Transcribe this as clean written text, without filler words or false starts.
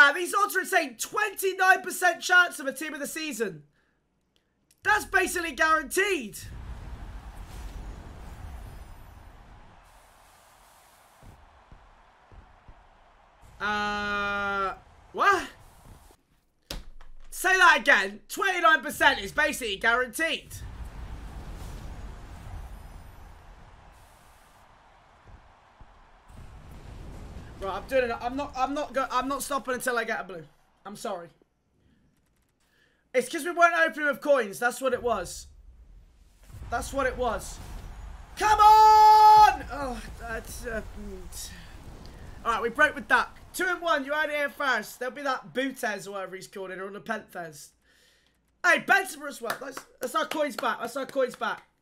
man. These odds are insane. 29% chance of a team of the season. That's basically guaranteed. What? Say that again. 29% is basically guaranteed. Right, I'm doing it. I'm not stopping until I get a blue. I'm sorry. It's because we weren't opening with coins. That's what it was. That's what it was. Come on! Oh, that's... Alright, we broke with that. 2 and 1, you heard it here first. There'll be that Butez or whatever he's called it, or the Penthez. Hey, Benzema as well. That's our coins back. That's our coins back.